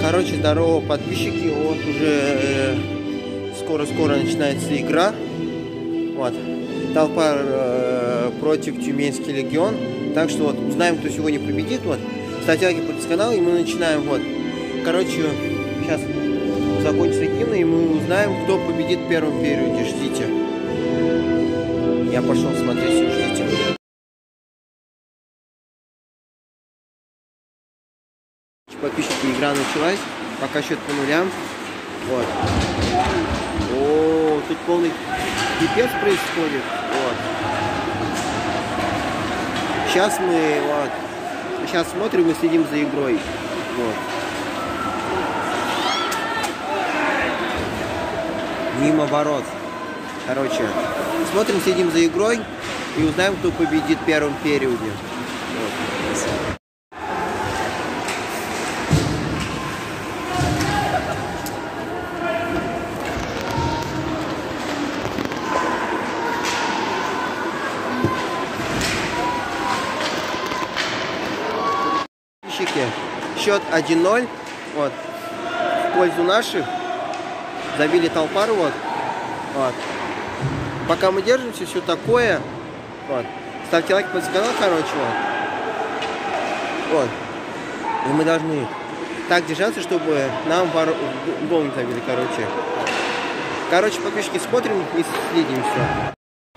Короче, здорово, подписчики. Вот уже скоро начинается игра. Вот. Толпа против Тюменский легион. Так что вот узнаем, кто сегодня победит. Вот. Ставьте лайки, подписывайтесь на канал, и мы начинаем. Вот. Короче, сейчас закончится гимн, и мы узнаем, кто победит в первом периоде. Ждите. Я пошел смотреть, все, ждите. Подписчики, игра началась. Пока счет по нулям. Вот. О, тут полный пипец происходит. Вот. Сейчас мы вот. Сейчас смотрим и следим за игрой. Вот. Мимо ворот. Короче, смотрим, следим за игрой и узнаем, кто победит в первом периоде. Вот. Счет 1-0. Вот. В пользу наших. Забили Толпар. Вот. Вот. Пока мы держимся, все такое. Вот. Ставьте лайк, подписывайтесь на канал, короче. Вот. Вот. И мы должны так держаться, чтобы нам гол не забили, короче. Короче, подписчики, смотрим и следим все.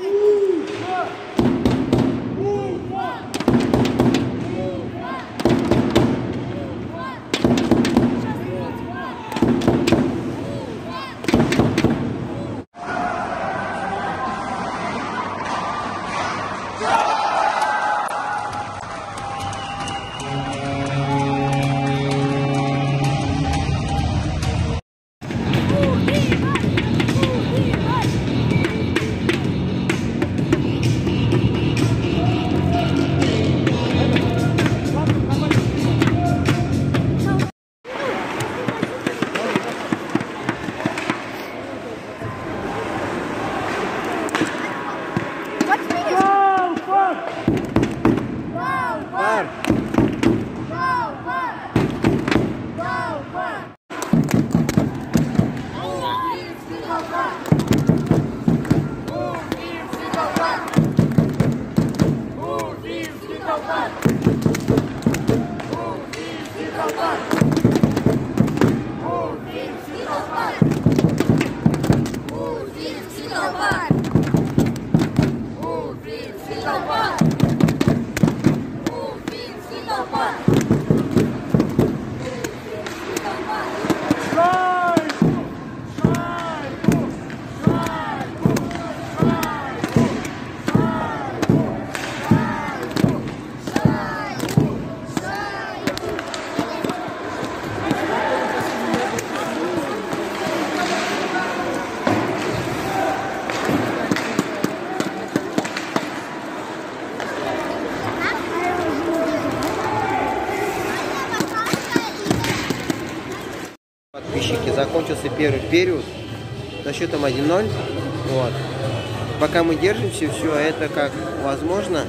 Подписчики, закончился первый период со счетом 1-0. Вот. Пока мы держимся, все это как возможно.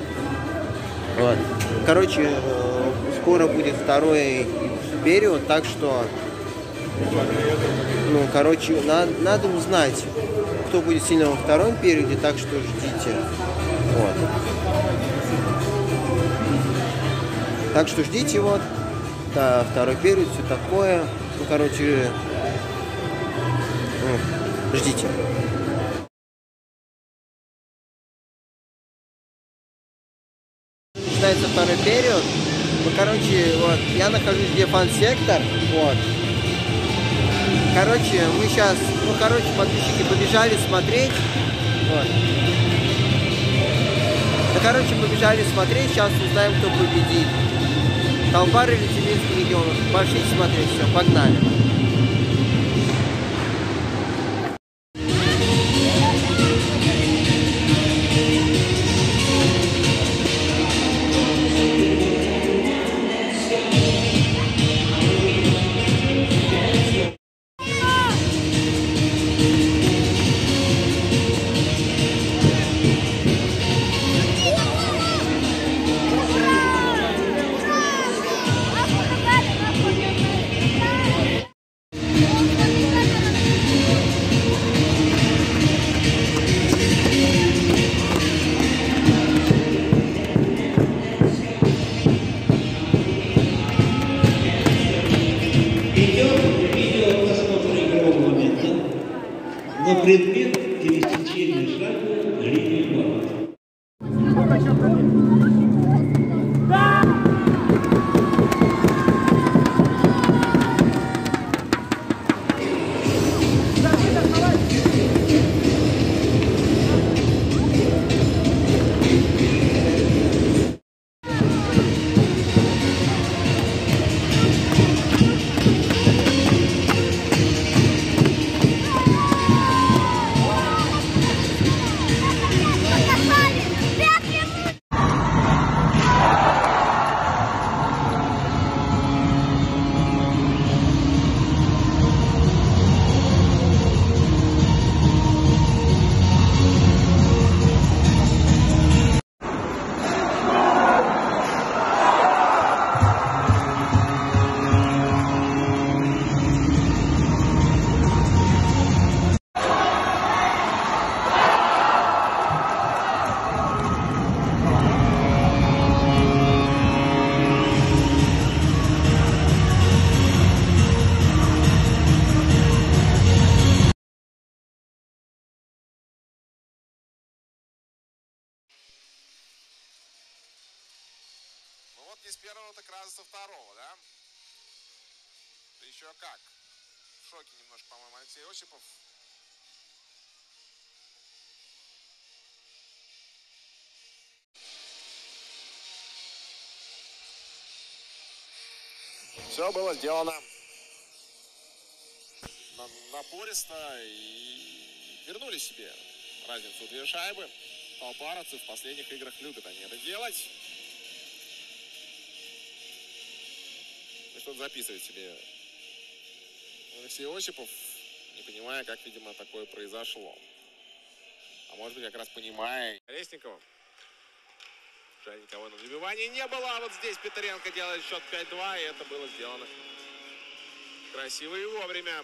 Вот. Короче, скоро будет второй период, так что, ну, короче, надо узнать, кто будет сильно во втором периоде, так что ждите. Вот. Так что ждите, вот. Да, второй период, все такое. Ну, короче, ждите. Начинается второй период. Ну, короче, вот, я нахожусь где фан-сектор. Вот. Короче, мы сейчас, ну, короче, подписчики побежали смотреть. Вот. Ну, короче, побежали смотреть. Сейчас узнаем, кто победит. Толпар или Тюменский легион. Пошлите смотреть, все, погнали. на предмет пересечения шага линии ворот. Вот не с первого, так раза со второго, да? Да еще как. В шоке немножко, по-моему, Алексей Осипов. Все было сделано напористо и вернули себе разницу 2 шайбы. Талпаровцы в последних играх любят они это делать. Что-то записывает себе Алексей Осипов, не понимая, как, видимо, такое произошло. А может быть, как раз понимая. Колесникова. Жаль, никого на добивании не было. А вот здесь Петренко делает счет 5-2, и это было сделано красиво и вовремя.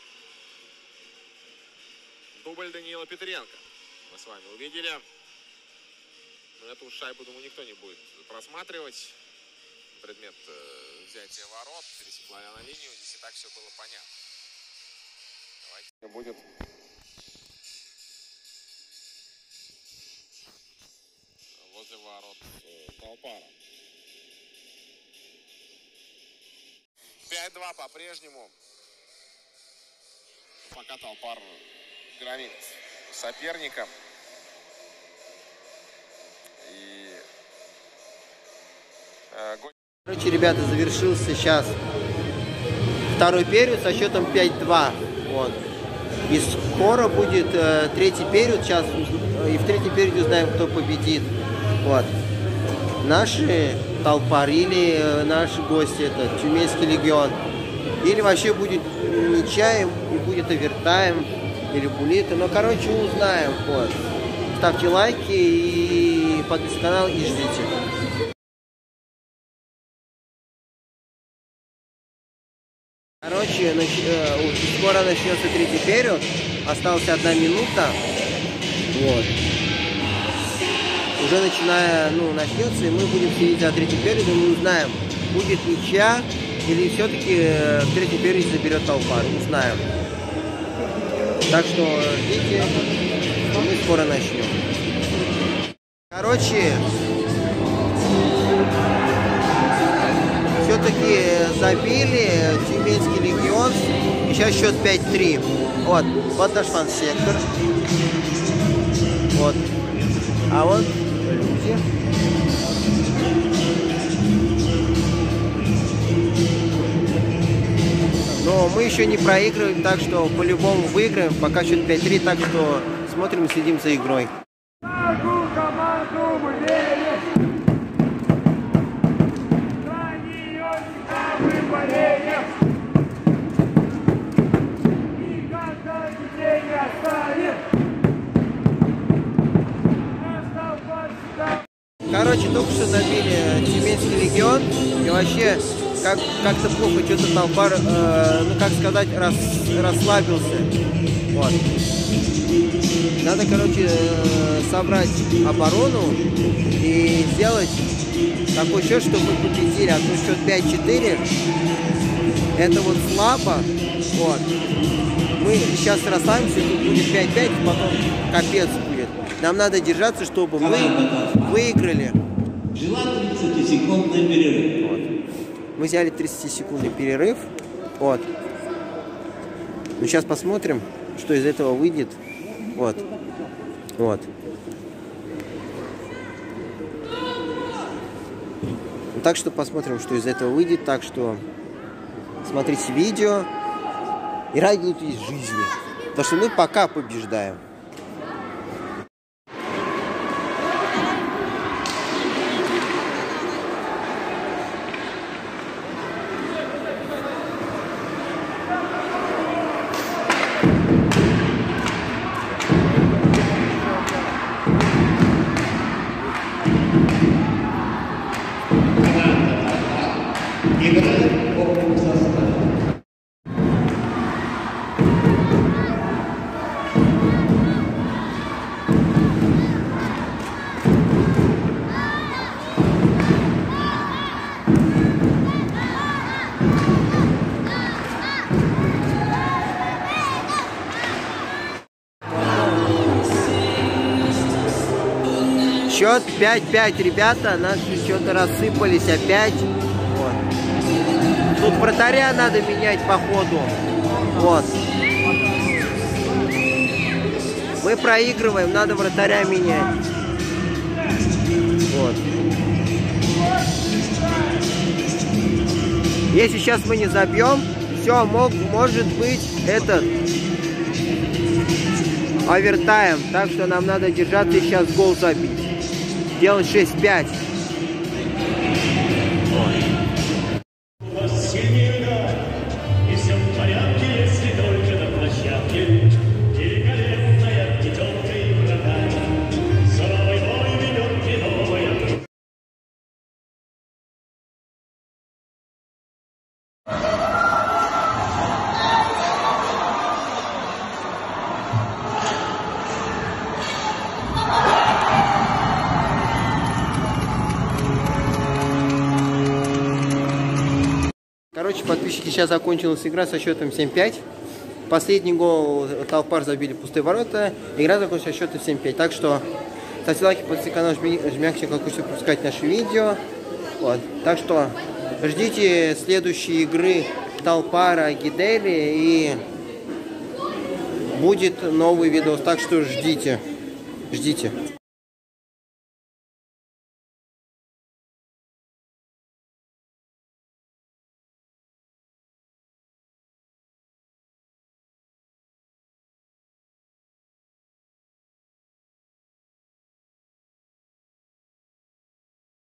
Дубль Даниила Петренко. Мы с вами увидели. Но эту шайбу, думаю, никто не будет просматривать. Предмет взятия ворот, пересекла на линию, здесь и так все было понятно. Давайте будет возле ворот Талпара. 5-2 по-прежнему. Пока Талпар громит соперника. И короче, ребята, завершился сейчас второй период со счетом 5-2. Вот. И скоро будет третий период. Сейчас и в третьем периоде узнаем, кто победит. Вот. Наши Талпар или наши гости, это Тюменский легион. Или вообще будет ничья, и будет овертайм, или булиты. Но, короче, узнаем. Вот. Ставьте лайки и подписывайтесь на канал и ждите. Короче, скоро начнется третий период. Осталась 1 минута. Вот. Уже начнется, и мы будем следить за третьим периодом, и мы узнаем, будет ничья или все-таки в третьем периоде заберет Талпар. Узнаем. Так что ждите, мы скоро начнем. Короче, все-таки забили Тюменский легион. И сейчас счет 5-3. Вот наш фан-сектор. Вот. А вот люди. Но мы еще не проигрываем, так что по-любому выиграем. Пока счет 5-3, так что смотрим и следим за игрой. Короче, только что забили Тюменский легион, и вообще как-то плохо что-то Талпар, как сказать, расслабился. Вот. Надо, короче, собрать оборону и сделать такой счет, чтобы мы победили. А то счет 5-4, это вот слабо. Вот. мы сейчас расслабимся, тут будет 5-5, потом капец будет. Нам надо держаться, чтобы мы выиграли. Желательно 30-секундный перерыв. Вот. Мы взяли 30-секундный перерыв. Вот. Ну, сейчас посмотрим, что из этого выйдет. Вот. Вот. Так что посмотрим, что из этого выйдет. Так что смотрите видео и радуйтесь жизни. Потому что мы пока побеждаем. Играет в общем составе. Счет 5-5, ребята, наши что-то рассыпались опять. Вот. Тут вратаря надо менять по ходу. Вот. Мы проигрываем, надо вратаря менять. Вот. Если сейчас мы не забьем, все, может быть этот овертайм. Так что нам надо держаться и сейчас гол забить. Делать 6-5. Короче, подписчики, сейчас закончилась игра со счетом 7-5. Последний гол Талпар забили пустые ворота. Игра закончилась со счетом 7-5. Так что ставьте лайки, подписывайтесь на канал, жмякайте колокольчик, чтобы пропускать наши видео. Вот. Так что ждите следующей игры Талпара Гидели и будет новый видос. Так что ждите. Ждите.